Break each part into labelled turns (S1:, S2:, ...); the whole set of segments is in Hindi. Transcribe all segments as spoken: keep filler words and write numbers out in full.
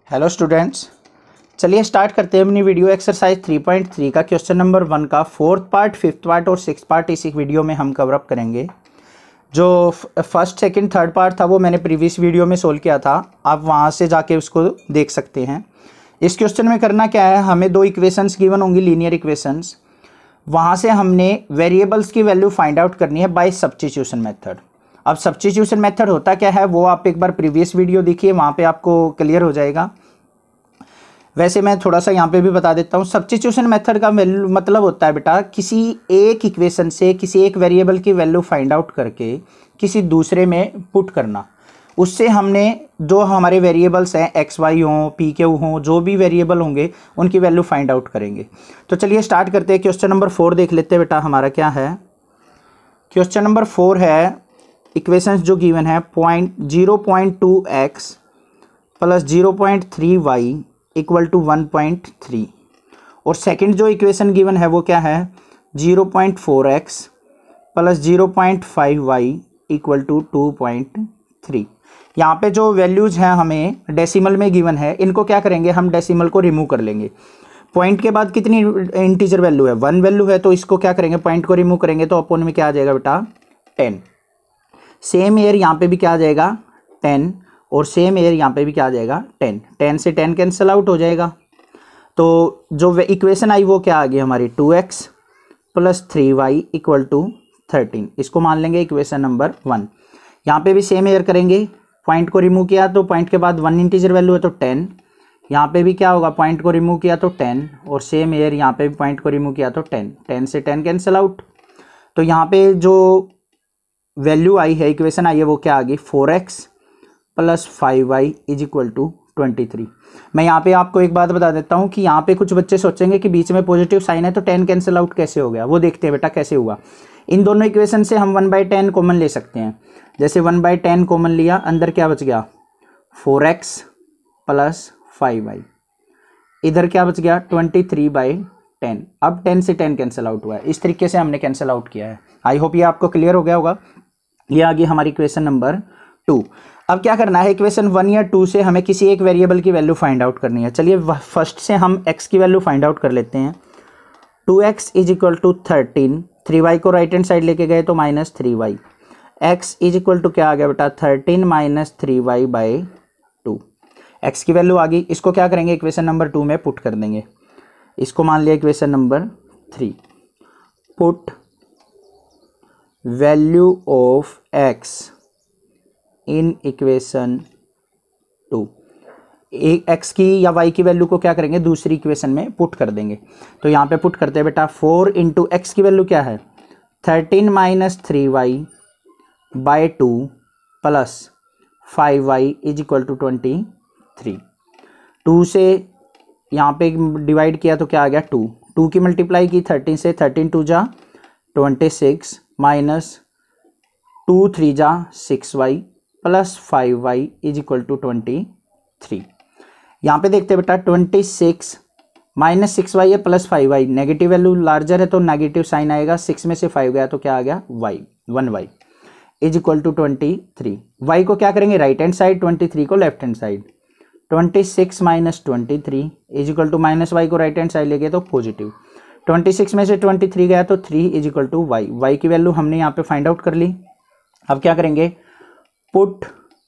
S1: हेलो स्टूडेंट्स, चलिए स्टार्ट करते हैं अपनी video exercise three point three का क्वेश्चन नंबर वन का फोर्थ पार्ट, फिफ्थ पार्ट और सिक्स पार्ट इसी वीडियो में हम कवर अप करेंगे। जो फर्स्ट सेकंड थर्ड पार्ट था वो मैंने प्रीवियस वीडियो में सोल्व किया था, आप वहां से जाके उसको देख सकते हैं। इस क्वेश्चन में करना क्या है, हमें दो इक्वेशंस गिवन होंगी, लीनियर इक्वेशंस। वहाँ से हमने वेरिएबल्स की वैल्यू फाइंड आउट करनी है बाय सब्स्टिट्यूशन मेथड। अब सब्स्टिट्यूशन मेथड होता क्या है वो आप एक बार प्रीवियस वीडियो देखिए, वहाँ पे आपको क्लियर हो जाएगा। वैसे मैं थोड़ा सा यहाँ पे भी बता देता हूँ। सब्स्टिट्यूशन मेथड का वैल्यू मतलब होता है बेटा, किसी एक इक्वेशन से किसी एक वेरिएबल की वैल्यू फाइंड आउट करके किसी दूसरे में पुट करना। उससे हमने जो हमारे वेरिएबल्स हैं एक्स वाई हों पी क्यू हों, जो भी वेरिएबल होंगे उनकी वैल्यू फाइंड आउट करेंगे। तो चलिए स्टार्ट करते हैं। क्वेश्चन नंबर फोर देख लेते हैं बेटा, हमारा क्या है। क्वेश्चन नंबर फोर है, इक्वेशंस जो गिवन है point zero point two x plus zero point three y equal to one point three, और सेकंड जो इक्वेशन गिवन है वो क्या है, zero point four x plus zero point five y equal to two point three. यहाँ पे जो वैल्यूज हैं हमें डेसिमल में गिवन है, इनको क्या करेंगे, हम डेसिमल को रिमूव कर लेंगे। पॉइंट के बाद कितनी इंटीजर वैल्यू है, वन वैल्यू है, तो इसको क्या करेंगे, पॉइंट को रिमूव करेंगे तो अपोन में क्या आ जाएगा बेटा, टेन। सेम एयर यहाँ पे भी क्या आ जाएगा, टेन, और सेम एयर यहाँ पे भी क्या आ जाएगा, टेन। टेन से टेन कैंसिल आउट हो जाएगा। तो जो इक्वेशन आई वो क्या आ गई हमारी, two x plus three y equal to thirteen. इसको मान लेंगे इक्वेशन नंबर वन। यहाँ पे भी सेम एयर करेंगे, पॉइंट को रिमूव किया तो पॉइंट के बाद वन इंटीजर वैल्यू है तो टेन। यहाँ पे भी क्या होगा, पॉइंट को रिमूव किया तो टेन, और सेम एयर यहाँ पे भी पॉइंट को रिमूव किया तो टेन। टेन से टेन कैंसिल आउट। तो यहाँ पे जो वैल्यू आई है, इक्वेशन आई है, वो क्या आ गई, four x plus five y is equal to twenty three. मैं यहाँ पे आपको एक बात बता देता हूँ कि यहाँ पे कुछ बच्चे सोचेंगे कि बीच में पॉजिटिव साइन है तो टेन कैंसिल आउट कैसे हो गया, वो देखते हैं बेटा कैसे हुआ। इन दोनों इक्वेशन से हम वन बाई टेन कॉमन ले सकते हैं। जैसे वन बाई टेन कॉमन लिया, अंदर क्या बच गया, four x plus five y, इधर क्या बच गया, ट्वेंटी थ्री बाई टेन। अब टेन से टेन कैंसिल आउट हुआ है, इस तरीके से हमने कैंसिल आउट किया है। आई होप ये आपको क्लियर हो गया होगा। ये आ गई हमारी इक्वेशन नंबर टू। अब क्या करना है, इक्वेशन वन या टू से हमें किसी एक वेरिएबल की वैल्यू फाइंड आउट करनी है। चलिए फर्स्ट से हम x की वैल्यू फाइंड आउट कर लेते हैं। Two x is equal to thirteen, three y को राइट हैंड साइड लेके गए तो minus three y, x is equal to क्या आ गया बेटा, thirteen minus three y by two. X की वैल्यू आ गई, इसको क्या करेंगे, इक्वेशन नंबर टू में पुट कर देंगे। इसको मान लिया equation number three. Put value of x in equation two. X की या वाई की वैल्यू को क्या करेंगे, दूसरी इक्वेशन में पुट कर देंगे। तो यहाँ पे पुट करते हैं बेटा, फोर इंटू एक्स की वैल्यू क्या है, thirteen minus three y by two plus five y is equal to twenty three. Two से यहाँ पे डिवाइड किया तो क्या आ गया, टू। टू की मल्टीप्लाई की थर्टीन से, थर्टीन टू जा twenty six minus two three जा six y plus five y is equal to twenty three. यहाँ पे देखते हैं बेटा, twenty six minus six Y है plus five y, negative value larger है तो नेगेटिव साइन आएगा, सिक्स में से फाइव गया तो क्या आ गया, y, one y is equal to twenty three. Y को क्या करेंगे, right hand side, twenty three को left hand side. Twenty six minus twenty three is equal to minus y को राइट हैंड साइड ले गए तो पॉजिटिव। ट्वेंटी सिक्स में से ट्वेंटी थ्री गया तो three is equal to y. Y की वैल्यू हमने यहाँ पे फाइंड आउट कर ली। अब क्या करेंगे, put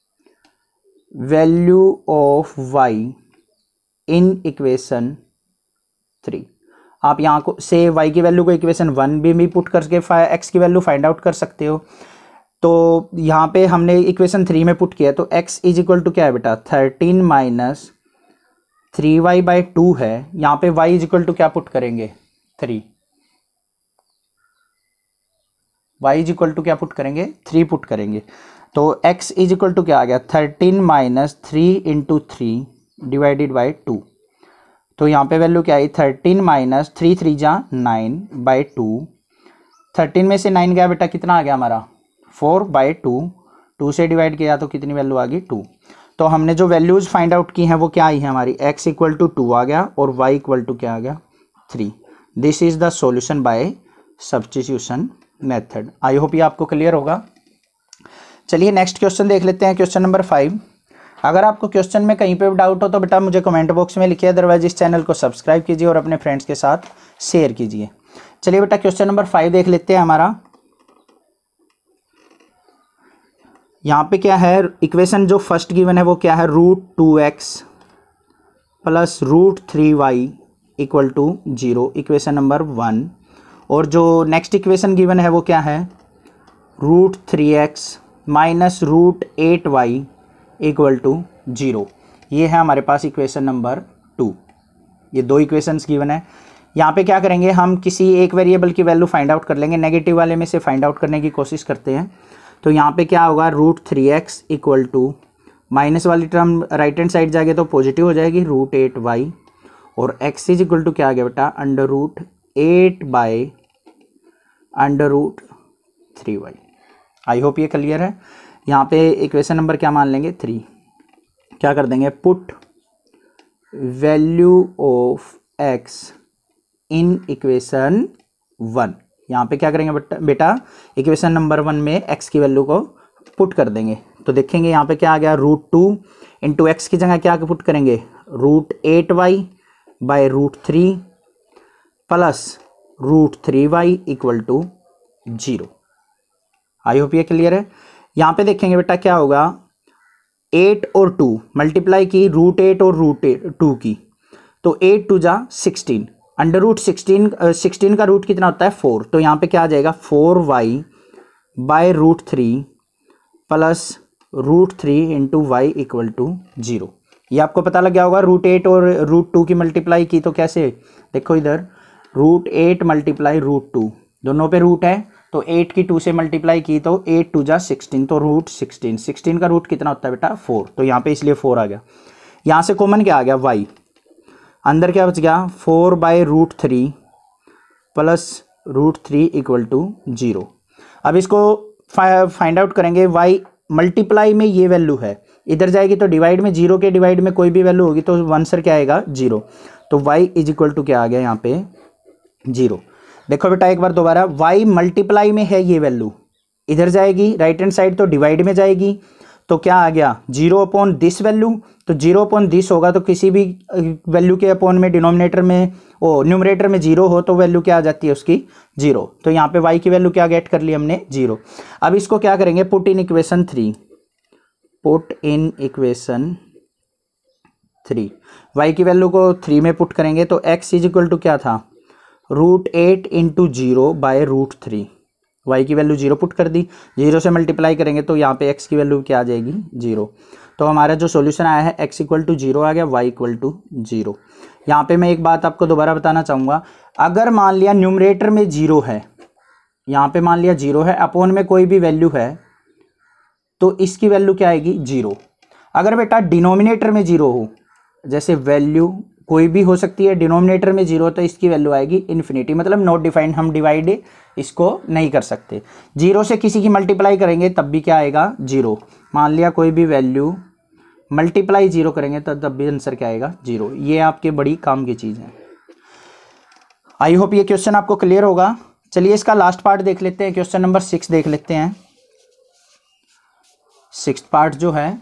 S1: value of y in equation three. आप यहाँ को से y की वैल्यू को इक्वेशन वन भी, भी पुट करके x की वैल्यू फाइंड आउट कर सकते हो। तो यहाँ पे हमने इक्वेशन थ्री में पुट किया तो x इज इक्वल टू क्या है बेटा, thirteen minus three y by two है। यहाँ पे y इज इक्वल टू क्या पुट करेंगे, three. y is equal to क्या पुट करेंगे, थ्री पुट करेंगे। तो x इज इक्वल टू क्या आ गया, thirteen minus three into three divided by two. तो यहाँ पे वैल्यू क्या आई, थर्टीन माइनस थ्री थ्री जा नाइन बाई टू। थर्टीन में से नाइन गया बेटा, कितना आ गया हमारा, फोर बाई टू। टू से डिवाइड किया तो कितनी वैल्यू आ गई, टू। तो हमने जो वैल्यूज फाइंड आउट की हैं वो क्या आई है हमारी, x इक्वल टू टू आ गया और y इक्वल टू क्या आ गया, three. This is the solution by substitution method. I hope ये आपको क्लियर होगा। चलिए नेक्स्ट क्वेश्चन देख लेते हैं, क्वेश्चन नंबर फाइव। अगर आपको क्वेश्चन में कहीं पे भी डाउट हो तो बेटा मुझे कमेंट बॉक्स में लिखिए, अदरवाइज इस चैनल को सब्सक्राइब कीजिए और अपने फ्रेंड्स के साथ शेयर कीजिए। चलिए बेटा क्वेश्चन नंबर फाइव देख लेते हैं हमारा। यहाँ पे क्या है, इक्वेशन जो फर्स्ट गिवन है वो क्या है, root two x plus root three y equal to zero, equation number one. और जो नेक्स्ट इक्वेशन गिवन है वो क्या है, root three x minus root eight y equal to zero. ये है हमारे पास इक्वेशन नंबर टू। ये दो इक्वेशंस गिवन है। यहाँ पे क्या करेंगे, हम किसी एक वेरिएबल की वैल्यू फाइंड आउट कर लेंगे, नेगेटिव वाले में से फाइंड आउट करने की कोशिश करते हैं। तो यहाँ पे क्या होगा, root three x equal to minus वाली टर्म राइट हैंड साइड जाएगी तो पॉजिटिव हो जाएगी, रूट एट वाई, और एक्स इज इक्वल टू क्या आ गया बेटा, under root eight by under root three y. I hope ये क्लियर है। यहाँ पे इक्वेशन नंबर क्या मान लेंगे, थ्री। क्या कर देंगे, put value of x in equation one. यहाँ पे क्या करेंगे बेटा, बेटा इक्वेशन नंबर वन में एक्स की वैल्यू को पुट कर देंगे। तो देखेंगे यहाँ पे क्या आ गया, रूट टू इंटू एक्स की जगह क्या पुट करेंगे, root eight y by root three plus root three y equal to zero. I hope ये क्लियर है। यहाँ पे देखेंगे बेटा क्या होगा, एट और टू मल्टीप्लाई की, रूट एट और रूट टू की, तो एट टू जा sixteen, under root sixteen, sixteen का रूट कितना होता है, फोर। तो यहाँ पे क्या आ जाएगा, four y by root three plus root three into y equal to zero. ये आपको पता लग गया होगा, रूट एट और रूट टू की मल्टीप्लाई की तो कैसे, देखो इधर root eight multiply root two, दोनों पे रूट है, तो एट की टू से मल्टीप्लाई की तो एट टू जा सिक्सटीन, तो रूट सिक्सटीन, सिक्सटीन का रूट कितना होता है बेटा, फोर। तो यहाँ पे इसलिए फोर आ गया। यहाँ से कॉमन क्या आ गया, वाई, अंदर क्या बच गया, four by root three plus root three equal to zero. अब इसको फाइंड आउट करेंगे, वाई मल्टीप्लाई में ये वैल्यू है, इधर जाएगी तो डिवाइड में, जीरो के डिवाइड में कोई भी वैल्यू होगी तो वन सर क्या आएगा, जीरो। तो वाई इज इक्वल टू क्या आ गया यहाँ पे, जीरो। देखो बेटा एक बार दोबारा, y मल्टीप्लाई में है ये वैल्यू, इधर जाएगी राइट हैंड साइड तो डिवाइड में जाएगी, तो क्या आ गया, जीरो अपॉन दिस वैल्यू। तो जीरो अपॉन दिस होगा तो किसी भी वैल्यू के अपॉन में डिनोमिनेटर में, ओ न्यूमरेटर में जीरो हो तो वैल्यू क्या आ जाती है उसकी, जीरो। तो यहाँ पे y की वैल्यू क्या गेट कर ली हमने, जीरो। अब इसको क्या करेंगे, put in equation three, put in equation three, y की वैल्यू को थ्री में पुट करेंगे तो x इज इक्वल टू क्या था, root eight into zero by root three, y की वैल्यू जीरो पुट कर दी, जीरो से मल्टीप्लाई करेंगे तो यहाँ पे x की वैल्यू क्या आ जाएगी, जीरो। तो हमारा जो सॉल्यूशन आया है x इक्वल टू जीरो आ गया, y इक्वल टू जीरो। यहाँ पे मैं एक बात आपको दोबारा बताना चाहूँगा, अगर मान लिया न्यूमरेटर में जीरो है, यहाँ पे मान लिया जीरो है, अपॉन में कोई भी वैल्यू है तो इसकी वैल्यू क्या आएगी, जीरो। अगर बेटा डिनोमिनेटर में जीरो हो, जैसे वैल्यू कोई भी हो सकती है, डिनोमिनेटर में जीरो तो इसकी वैल्यू आएगी इन्फिनिटी, मतलब नॉट डिफाइंड, हम डिवाइड इसको नहीं कर सकते। जीरो से किसी की मल्टीप्लाई करेंगे तब भी क्या आएगा, जीरो। मान लिया कोई भी वैल्यू मल्टीप्लाई जीरो करेंगे तो तब भी आंसर क्या आएगा, जीरो। ये आपके बड़ी काम की चीज़ है। आई होप ये क्वेश्चन आपको क्लियर होगा। चलिए इसका लास्ट पार्ट देख लेते हैं, क्वेश्चन नंबर सिक्स देख लेते हैं। सिक्स पार्ट जो है,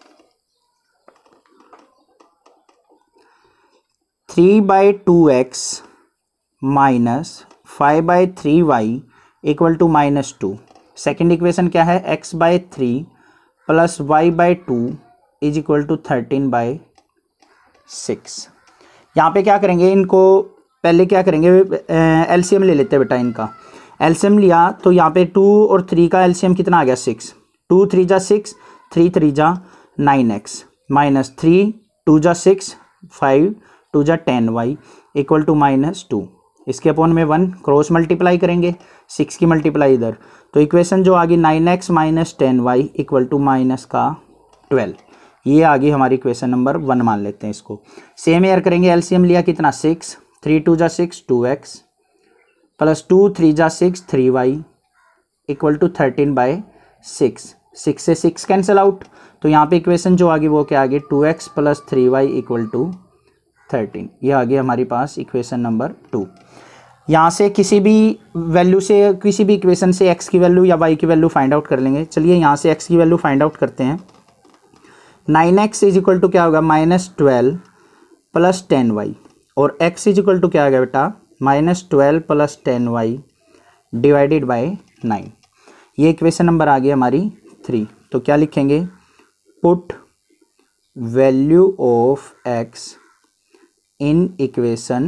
S1: three by two x minus five by three y equal to minus two. Second equation क्या है, x by three plus y by two is equal to thirteen by six. यहाँ पे क्या करेंगे, इनको पहले क्या करेंगे, एलसीएम ले लेते हैं बेटा इनका। एलसीएम लिया तो यहाँ पे टू और थ्री का एलसीएम कितना आ गया, सिक्स। टू थ्री जा सिक्स, थ्री थ्री जा nine x minus three two जा सिक्स, फाइव टू जा ten y equal to minus two. इसके अपॉन में वन क्रॉस मल्टीप्लाई करेंगे, सिक्स की मल्टीप्लाई इधर, तो इक्वेशन जो आ गई nine x minus ten y equal to minus का ट्वेल्व। ये आ गई हमारी इक्वेशन नंबर वन मान लेते हैं इसको। सेम एयर करेंगे, एलसीएम लिया कितना, सिक्स, थ्री टू जा six, two x plus two three जा six, three y equal to thirteen by six. Six से सिक्स कैंसिल आउट, तो यहाँ पे इक्वेशन जो आ गई वो क्या आ गई, two x plus three y equal to thirteen. ये आ गई हमारी पास इक्वेशन नंबर टू। यहाँ से किसी भी वैल्यू से, किसी भी इक्वेशन से x की वैल्यू या y की वैल्यू फाइंड आउट कर लेंगे। चलिए यहाँ से x की वैल्यू फाइंड आउट करते हैं। Nine x is equal to क्या होगा minus twelve plus ten y, और x इज इक्वल टू क्या आ गया बेटा minus twelve plus ten y divided by nine. ये इक्वेशन नंबर आ गई हमारी थ्री। तो क्या लिखेंगे, put value of x in equation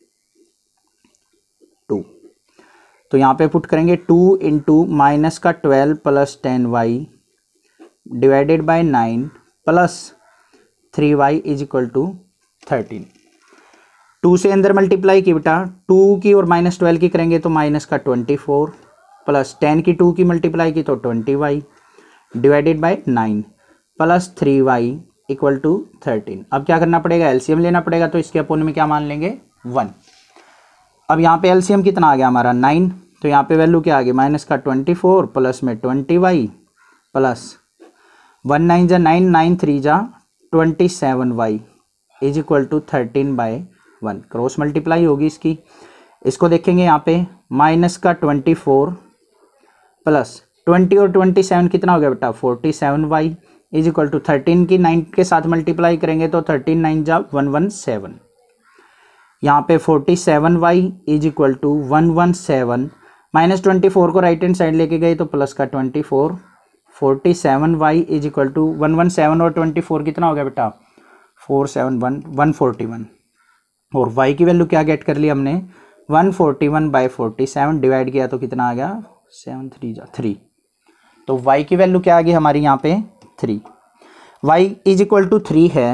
S1: two. तो यहाँ पे पुट करेंगे टू इंटू माइनस का twelve plus ten y divided by nine plus three y is equal to thirteen. Two से अंदर मल्टीप्लाई की बेटा, टू की और माइनस ट्वेल्व की करेंगे तो माइनस का ट्वेंटी फोर प्लस टेन की टू की मल्टीप्लाई की तो twenty y divided by nine plus three y equal to thirteen. अब क्या करना पड़ेगा, एलसीएम लेना पड़ेगा, तो इसके अपोन में क्या मान लेंगे वन। अब यहाँ पे एलसीएम कितना आ गया हमारा नाइन, तो यहाँ पे वैल्यू क्या आ गई माइनस का ट्वेंटी फोर प्लस में twenty y plus one nine जा नाइन, नाइन थ्री जा twenty seven y is equal to thirteen by one. Cross multiply होगी इसकी। इसको देखेंगे यहाँ पे माइनस का ट्वेंटी फोर प्लस ट्वेंटी और ट्वेंटी सेवन कितना हो गया बेटा forty seven y is equal to thirteen की नाइन के साथ मल्टीप्लाई करेंगे तो थर्टीन नाइन जा वन वन सेवन। यहाँ पे forty seven y is equal to one one seven, minus twenty four को राइट हैंड साइड लेके गए तो प्लस का twenty four, forty seven y is equal to one one seven और ट्वेंटी फोर कितना हो गया बेटा four seven one one forty one. और y की वैल्यू क्या गेट कर ली हमने one forty one by forty seven divide किया तो कितना आ गया सेवन थ्री जा थ्री। तो y की वैल्यू क्या आ गई हमारी यहाँ पे three. y is equal to three है,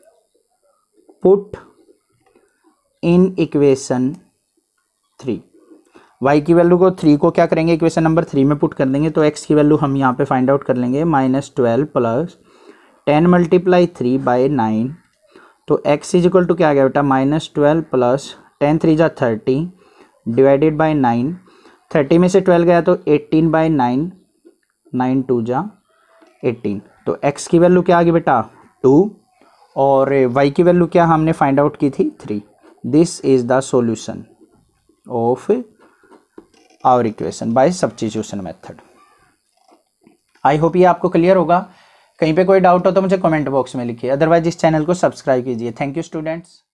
S1: put in equation three. y की वैल्यू को थ्री को क्या करेंगे इक्वेशन नंबर थ्री में पुट कर देंगे, तो x की वैल्यू हम यहाँ पे फाइंड आउट कर लेंगे minus twelve plus ten multiply three by nine. तो x इज इक्वल टू क्या आ गया बेटा minus twelve plus ten three जा thirty divided by nine. Thirty में से ट्वेल्व गया तो eighteen by nine, nine two जा एटीन। तो x की वैल्यू क्या आ गई बेटा टू, और y की वैल्यू क्या हमने फाइंड आउट की थी three. This is the solution of our equation by substitution method. I hope ये आपको क्लियर होगा। कहीं पे कोई डाउट हो तो मुझे कमेंट बॉक्स में लिखिए, अदरवाइज इस चैनल को सब्सक्राइब कीजिए। Thank you students.